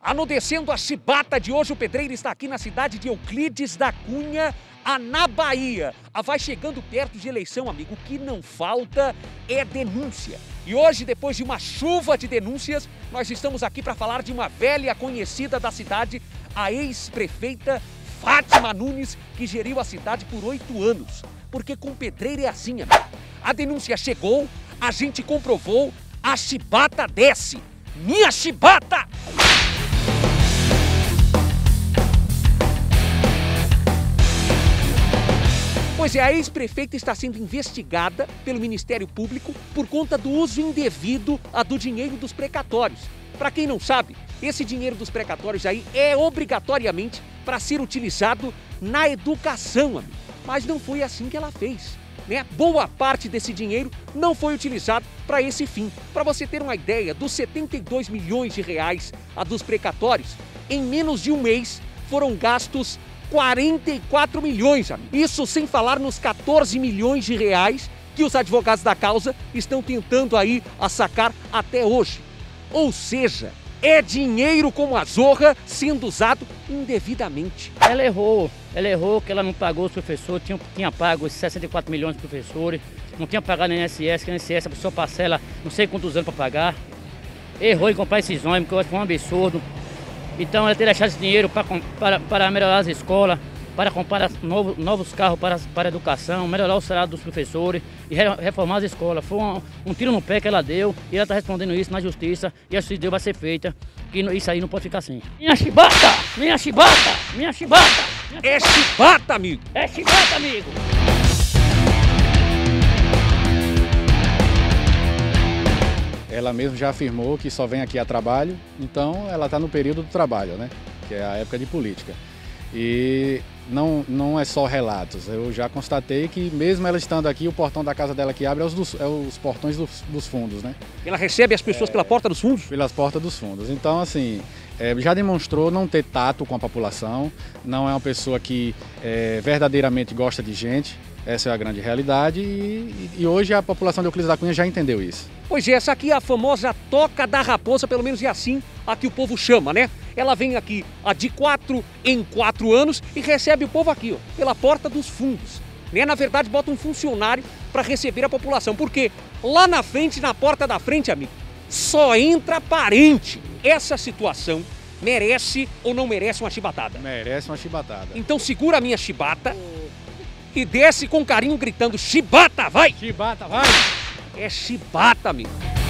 Anudecendo a chibata de hoje, o Pedreira está aqui na cidade de Euclides da Cunha, na Bahia. Vai chegando perto de eleição, amigo. O que não falta é denúncia. E hoje, depois de uma chuva de denúncias, nós estamos aqui para falar de uma velha conhecida da cidade, a ex-prefeita Fátima Nunes, que geriu a cidade por 8 anos. Porque com Pedreira é assim, amigo. A denúncia chegou, a gente comprovou, a chibata desce. Minha chibata! Pois é, a ex-prefeita está sendo investigada pelo Ministério Público por conta do uso indevido do dinheiro dos precatórios. Para quem não sabe, esse dinheiro dos precatórios aí é obrigatoriamente para ser utilizado na educação, amigo. Mas não foi assim que ela fez, né? Boa parte desse dinheiro não foi utilizado para esse fim. Para você ter uma ideia, dos 72 milhões de reais dos precatórios, em menos de um mês foram gastos 44 milhões, amigo. Isso sem falar nos 14 milhões de reais que os advogados da causa estão tentando aí sacar até hoje. Ou seja, é dinheiro como a zorra sendo usado indevidamente. Ela errou que ela não pagou os professores, tinha pago os 64 milhões dos professores, não tinha pagado no INSS, que o INSS a pessoa parcela não sei quantos anos para pagar. Errou em comprar esses ônibus, que eu acho que foi um absurdo. Então ela ter deixado esse dinheiro para melhorar as escolas, para comprar novos carros para a educação, melhorar o salário dos professores e reformar as escolas. Foi um tiro no pé que ela deu e ela está respondendo isso na justiça e a justiça vai ser feita, que isso aí não pode ficar assim. Minha chibata! Minha chibata! Minha chibata! É chibata, amigo! É chibata, amigo! Ela mesmo já afirmou que só vem aqui a trabalho, então ela está no período do trabalho, né? Que é a época de política. E não é só relatos, eu já constatei que mesmo ela estando aqui, o portão da casa dela que abre é os portões dos fundos, né? Ela recebe as pessoas pela porta dos fundos? Pelas portas dos fundos. Então, assim, já demonstrou não ter tato com a população, não é uma pessoa que verdadeiramente gosta de gente. Essa é a grande realidade e hoje a população de Euclides da Cunha já entendeu isso. Pois é, essa aqui é a famosa toca da raposa, pelo menos é assim a que o povo chama, né? Ela vem aqui de 4 em 4 anos e recebe o povo aqui, ó, pela porta dos fundos. Né? Na verdade, bota um funcionário para receber a população, porque lá na frente, na porta da frente, amigo, só entra parente. Essa situação merece ou não merece uma chibatada? Merece uma chibatada. Então segura a minha chibata e desce com carinho gritando: chibata, vai! Chibata, vai! É chibata, amigo.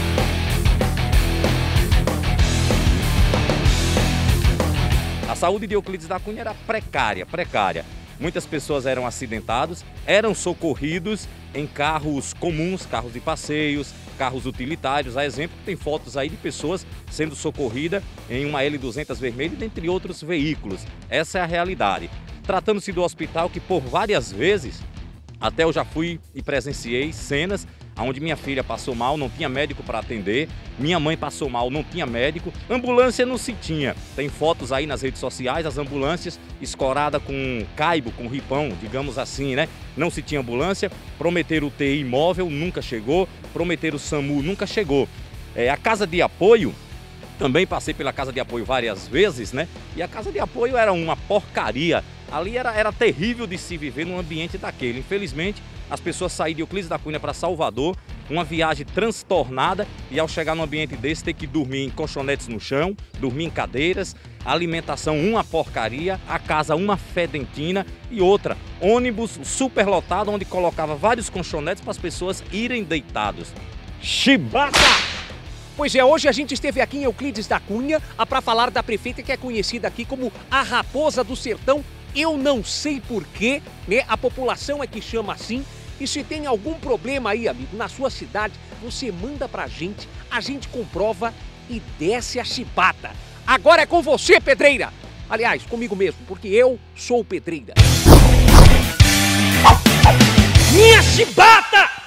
A saúde de Euclides da Cunha era precária. Muitas pessoas eram acidentadas, eram socorridos em carros comuns, carros de passeios, carros utilitários. A exemplo, tem fotos aí de pessoas sendo socorridas em uma L200 vermelha, dentre outros veículos. Essa é a realidade. Tratando-se do hospital que por várias vezes, até eu já fui e presenciei cenas onde minha filha passou mal, não tinha médico para atender, minha mãe passou mal, não tinha médico, ambulância não se tinha. Tem fotos aí nas redes sociais, as ambulâncias escoradas com caibo, com ripão, digamos assim, né? Não se tinha ambulância, prometeram UTI móvel, nunca chegou, prometeram SAMU, nunca chegou. A casa de apoio, também passei pela casa de apoio várias vezes, né? E a casa de apoio era uma porcaria. Ali era terrível de se viver num ambiente daquele. Infelizmente, as pessoas saíram de Euclides da Cunha para Salvador, uma viagem transtornada, e ao chegar num ambiente desse, ter que dormir em colchonetes no chão, dormir em cadeiras, a alimentação uma porcaria, a casa uma fedentina e outra, ônibus superlotado, onde colocava vários colchonetes para as pessoas irem deitados. Chibata! Pois é, hoje a gente esteve aqui em Euclides da Cunha para falar da prefeita que é conhecida aqui como a Raposa do Sertão. Eu não sei porquê, né? A população é que chama assim. E se tem algum problema aí, amigo, na sua cidade, você manda pra gente, a gente comprova e desce a chibata. Agora é com você, Pedreira! Aliás, comigo mesmo, porque eu sou o Pedreira. Minha chibata!